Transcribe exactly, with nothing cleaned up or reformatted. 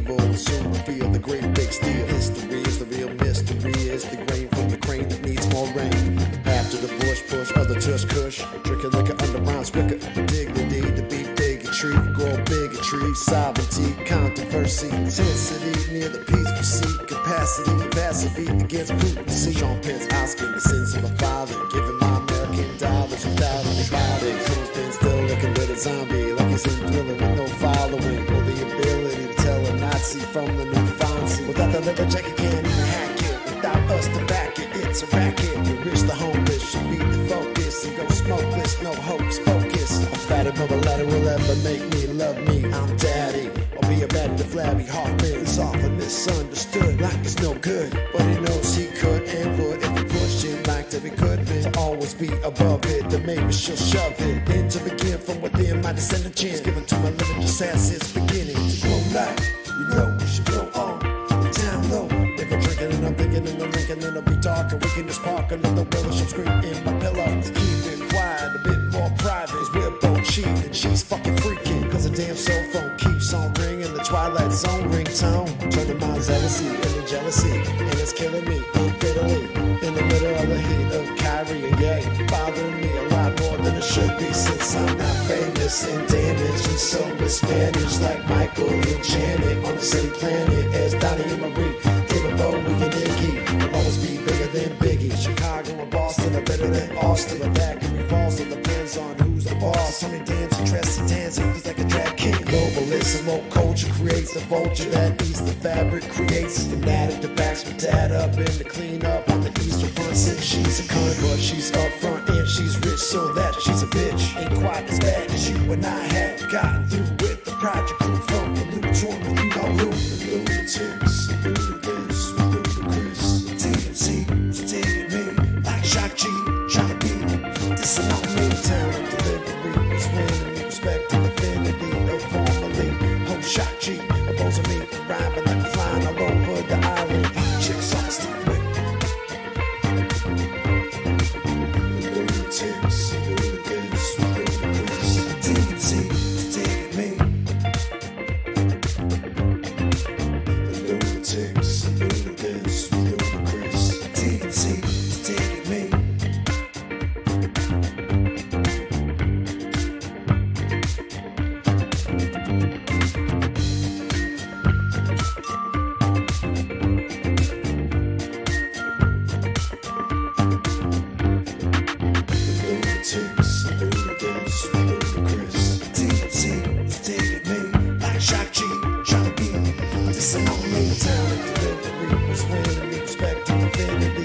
evil, soon reveal the great big steel. History is the real mystery, is the grain from the crane that needs more rain. After the bush push, other tush kush, drinking liquor under rounds quicker. Dignity to be bigotry, grow bigotry, sovereignty, controversy, intensity near the peaceful seat, capacity, capacity against potency. Sean Penn's asking the sins of my father, giving my American dollars without anybody. Someone's been still looking at a zombie, like he's in Thriller with no following, or the ability to tell a Nazi from the new Fonzie. Without the liver check, you can't even hack it. Without us to back it, it's a racket. The rich, the homeless should be the focus and go smokeless, no hopes, focus. A fatty bubble ladder will ever make me love me. I'm daddy, or be a baddie, the flabby heart is often misunderstood, like it's no good. But he knows he could and would if he pushed it like to be could be. To always be above it, the maybe she'll shove it in to begin from within. My descendant chance given to my living just as it's beginning to grow light. You know we should go on the down low. If I'm drinking and I'm thinking and I'm drinking and I'll be talking, we can just park another welliship screen in my pillow. Keep it quiet, a bit more private, cause we're both cheap and she's fucking freaking. Cause the damn cell phone keeps on ringing, the Twilight Zone ringtone, turning my zealousy into jealousy, and it's killing me bitterly in the middle of the heat of Carey and Yay, bothering me a lot more than it should be, since I'm not famous and damaged and so is Spanish, like Michael and Janet on the same planet as Donnie and Marie, David Bowie and Iggy. I'll always be bigger than Biggie. Chicago and Boston are better than Austin. My back and me falls, it depends on who's the boss. Tony Danza, Tressie dancing, feels like a drag king. Globalism, woke culture creates a vulture that eats the fabric, creates a fanatic that backs my dad up in the clean up on the eastern front. Since she's a cunt, but she's up front and she's rich, so that she's a bitch. Ain't quite as bad as you and I have gotten through with the project crew from the loop to the you know who. The lunatics, the ludicrous, the ludicrous. T M C, so take me like Shock G, trying to be this and all me. Talent, delivery, explaining me respect and affinity of formally. Ho Shock G, opposing me, rhyming like flying all over the island. Chicks off the street with the lunatics, the ludicrous, the ludicrous. T M C, so take me. The lunatics, the ludicrous, the ludicrous. T M C, so take me. This and all me, talent, delivery, was winning me respect and affinity.